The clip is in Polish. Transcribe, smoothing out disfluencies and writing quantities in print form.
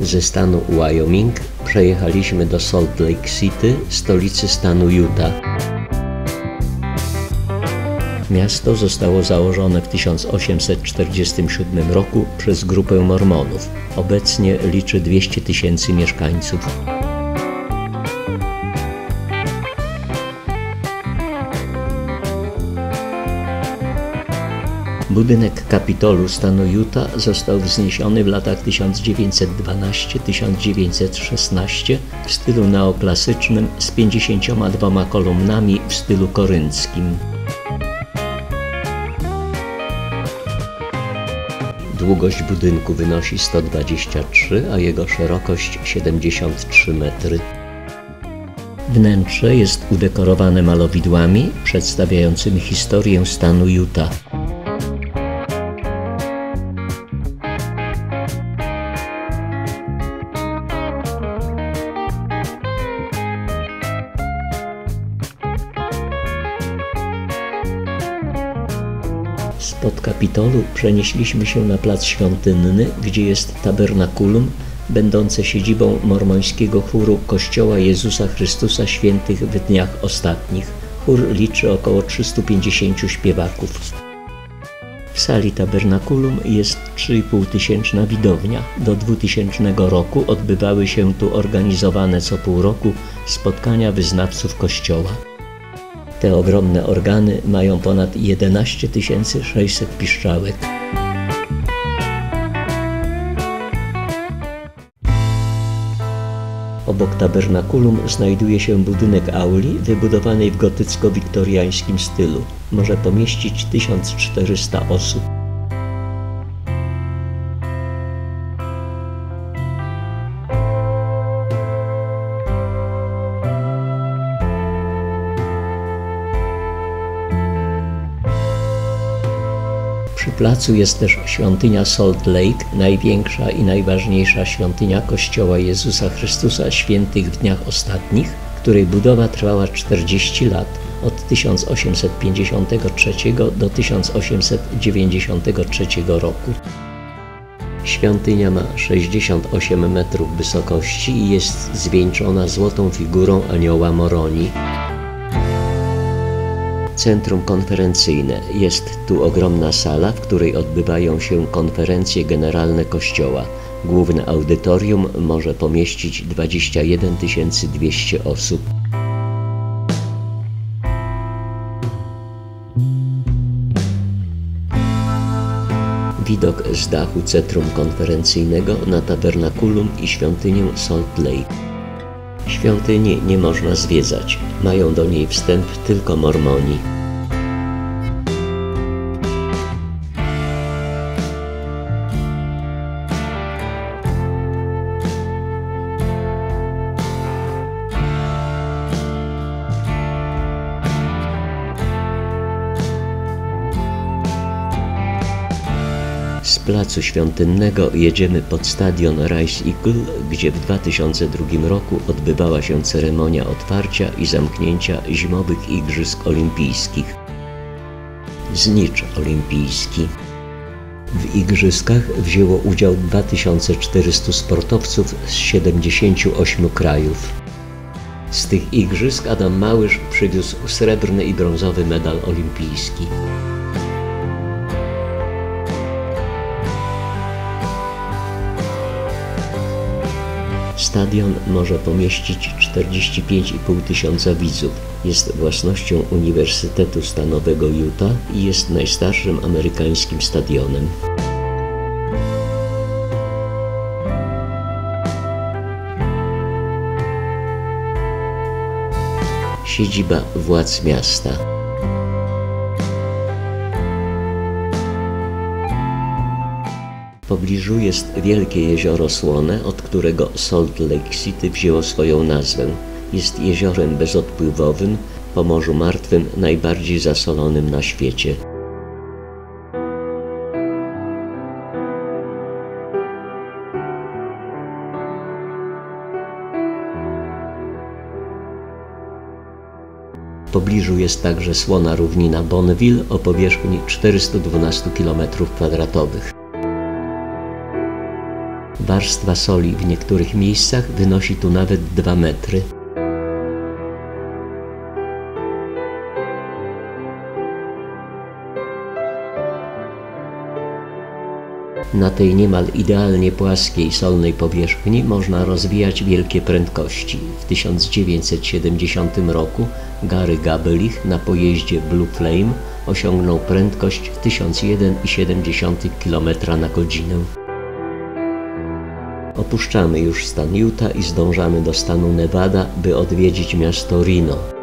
ze stanu Wyoming przejechaliśmy do Salt Lake City, stolicy stanu Utah. Miasto zostało założone w 1847 roku przez grupę Mormonów. Obecnie liczy 200 000 mieszkańców. Budynek Kapitolu stanu Utah został wzniesiony w latach 1912–1916 w stylu neoklasycznym z 52 kolumnami w stylu korynckim. Długość budynku wynosi 123, a jego szerokość 73 metry. Wnętrze jest udekorowane malowidłami przedstawiającymi historię stanu Utah. Spod Kapitolu przenieśliśmy się na plac Świątynny, gdzie jest tabernakulum, będące siedzibą mormońskiego chóru Kościoła Jezusa Chrystusa Świętych w Dniach Ostatnich. Chór liczy około 350 śpiewaków. W sali tabernakulum jest 3500 widownia. Do 2000 roku odbywały się tu organizowane co pół roku spotkania wyznawców Kościoła. Te ogromne organy mają ponad 11 600 piszczałek. Obok tabernakulum znajduje się budynek auli wybudowanej w gotycko-wiktoriańskim stylu. Może pomieścić 1400 osób. Przy placu jest też świątynia Salt Lake, największa i najważniejsza świątynia Kościoła Jezusa Chrystusa Świętych w Dniach Ostatnich, której budowa trwała 40 lat, od 1853 do 1893 roku. Świątynia ma 68 metrów wysokości i jest zwieńczona złotą figurą anioła Moroni. Centrum konferencyjne. Jest tu ogromna sala, w której odbywają się konferencje generalne Kościoła. Główne audytorium może pomieścić 21 200 osób. Widok z dachu centrum konferencyjnego na tabernakulum i świątynię Salt Lake. Świątyni nie można zwiedzać, mają do niej wstęp tylko Mormoni. Z placu Świątynnego jedziemy pod stadion Rice Eagle, gdzie w 2002 roku odbywała się ceremonia otwarcia i zamknięcia zimowych Igrzysk Olimpijskich. Znicz olimpijski. W igrzyskach wzięło udział 2400 sportowców z 78 krajów. Z tych igrzysk Adam Małysz przywiózł srebrny i brązowy medal olimpijski. Stadion może pomieścić 45,5 tysiąca widzów. Jest własnością Uniwersytetu Stanowego Utah i jest najstarszym amerykańskim stadionem. Siedziba władz miasta. W pobliżu jest wielkie jezioro Słone, od którego Salt Lake City wzięło swoją nazwę. Jest jeziorem bezodpływowym, po Morzu Martwym najbardziej zasolonym na świecie. W pobliżu jest także słona równina Bonneville o powierzchni 412 km². Warstwa soli w niektórych miejscach wynosi tu nawet 2 metry. Na tej niemal idealnie płaskiej solnej powierzchni można rozwijać wielkie prędkości. W 1970 roku Gary Gabelich na pojeździe Blue Flame osiągnął prędkość 1001,7 km/godzinę. Opuszczamy już stan Utah i zdążamy do stanu Nevada, by odwiedzić miasto Reno.